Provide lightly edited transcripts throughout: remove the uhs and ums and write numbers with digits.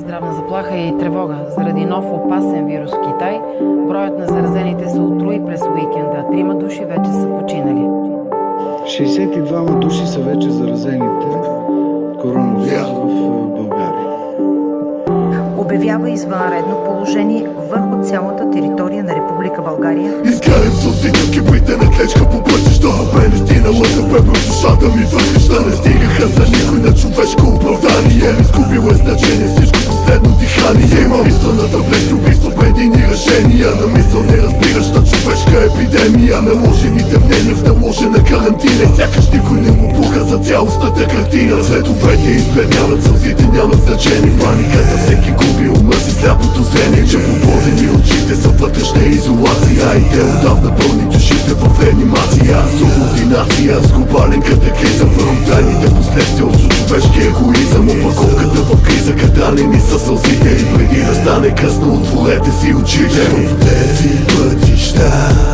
здравна заплаха и тревога. Заради нов опасен вирус в Китай, броят на заразените се утрои през уикенда. 3 души вече са починали. 62 души са вече заразените коронавирус в България. Обявява извънредно положение върху цялата територия на Република България. Изгарям сълзите в кибрите на клечка по пътища. Бе не стинала да бе в душата ми въглища. Не стигаха за никой на човешко оправдание. Изгубило е значение всичко последно дихание. Има мисъл на таблетки, убийство, бедини решения. На мисъл не разбираща човешка епидемия. Наложените мнения в наложена карантина. Сякаш никой не му пука за цялостната картина. Цветовете избледняват, сълзите нямат значение. Паниката всеки губи ума си, сляпото зрение. Че подводени очите са вътрешна изолация. И те отдавна пълни душите в реанимация. Субординация с глобален катаклизъм. Върху тайните последствия от човешки егоизъм. Опаковката в криза, кадранени са сълзите. И преди да стане късно, отворете си очите. По тези пътища,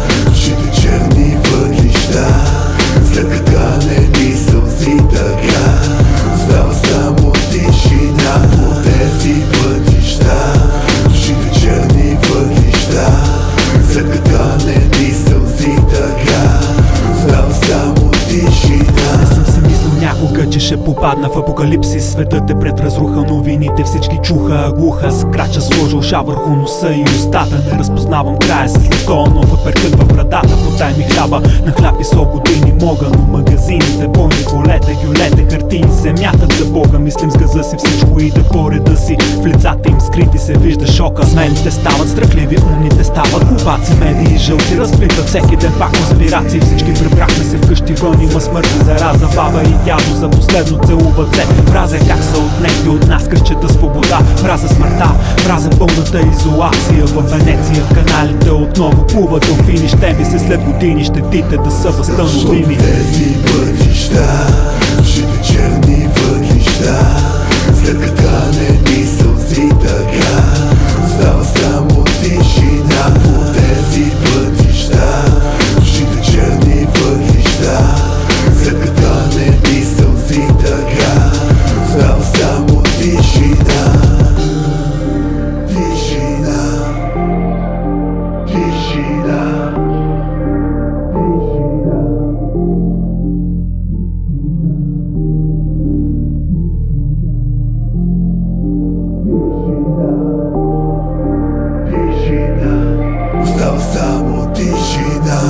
душите черни въглища. След кадранени сълзи така остава само тишина. По тези пътища, душите черни въглища. След кадранени сълзи така остава само тишина. Не съм си мислил някога, че ще попадна в апокалипсис. Светът е пред разруха, новините всички чуха. Глуха с крача, сложил ша върху носа и устата. Не разпознавам края с леко, нова перкът в брадата. Подай ми хляба, на хляб и со години мога. Но магазините, бойни колета, гюлете, хартии се мятат за Бога. Мислим с газа си, всичко иде по реда си. В лицата им скрити се вижда шока. Смелите стават страхливи, умните стават глупаци. Медии жълти разплитат всеки ден пак конспирации. Всички прибрахме се вкъщи, вън има смърт и зараза. Баба и дядо за последно целуват се. Мразя как са отнети от нас къщата свобода. Мразя смъртта, мразя пълната изолация. В Венеция в каналите отново плуват делфини. Ще ми се след години щетите да са възстановими. Тези пътища, душите черни въглища. След кадранени сълзи така остава само тишина. По тези пътища, душите черни въглища. След кадранени сълзи така остава само тишина. Тишина. Тишина. Остава само тишина.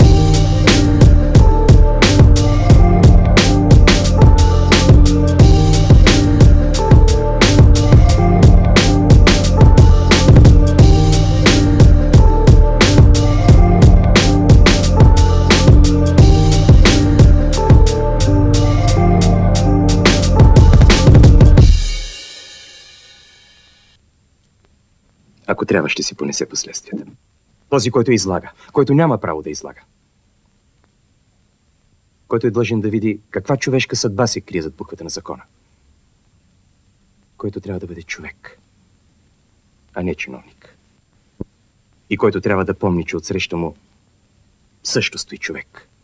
Ако трябва, ще си понесе последствията. Този, който излага, който няма право да излага. Който е длъжен да види каква човешка съдба се крие зад буквата на закона. Който трябва да бъде човек, а не чиновник. И който трябва да помни, че отсреща му също стои човек.